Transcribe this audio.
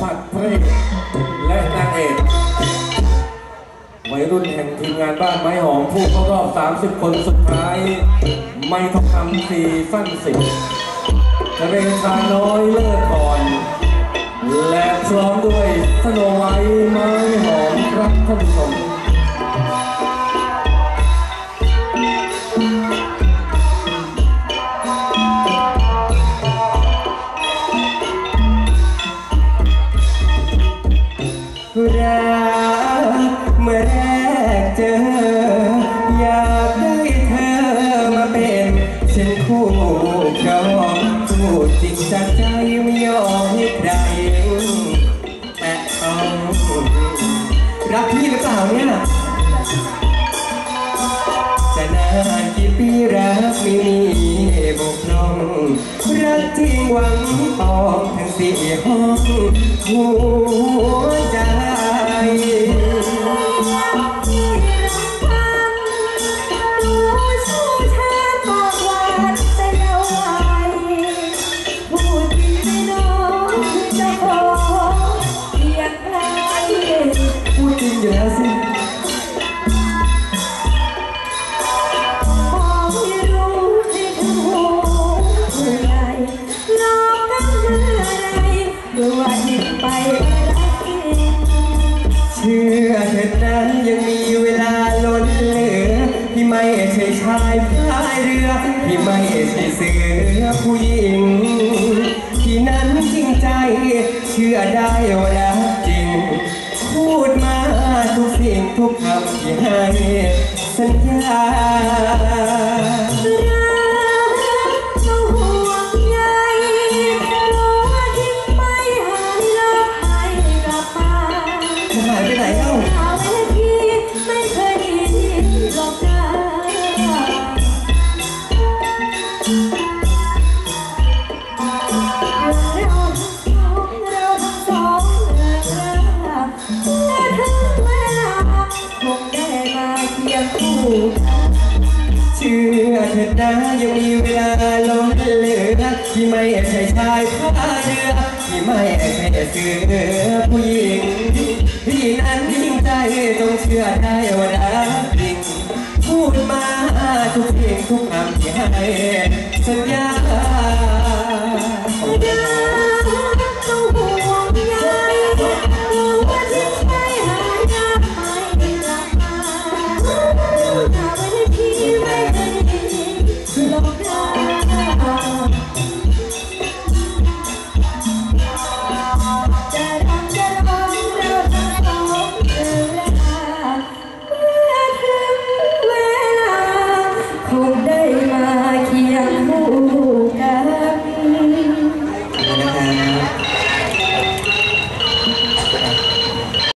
สัตว์พระเอกและนางเอกวัยรุ่นแห่งทีมงานบ้านไม้หอมผู้เข้ารอบ30 คนสุดท้ายไม่ทองคำซีซั่น10จะเป็นชาน้อยเลิศก่อนและพร้อมด้วยสโนไวท์ไม้หอมครับท่านผู้ชมรักเมื่อแรกเจออยากได้เธอมาเป็นเช่นคู่ครองพูดจริงจากใจไม่ยอมให้ใครแต่ต้องรักพี่หรือเปล่าเนี่ยจะนานกี่ปีรักไม่มีบกพร่องรักจริงหวังปองทั้ง4 ห้องหัวใจพูดจริงอยู่แล้วสิเชื่อเถิดนั้นยังมีเวลาล้นเหลือที่ไม่ใช่ชายพายเรือที่ไม่ใช่เสือผู้หญิงที่นั้นจริงใจเชื่อได้ว่ารักจริงพูดมาทุกสิ่งทุกคำที่ให้สัญญาหายไปไหนเอ้าไม่เคยเห็นหรอกนะเราทั้งสองเลิกราเมื่อถึงเวลาคงได้มาเคียงคู่เชื่อเถิดนะยังมีเวลาล้นเหลือที่ไม่ใช่ชายพาเรือที่ไม่ใช่เสือผู้หญิงที่นั้นจริงใจต้องเชื่อได้ว่ารักจริงพูดมาทุกสิ่งทุกคำที่ให้สัญญา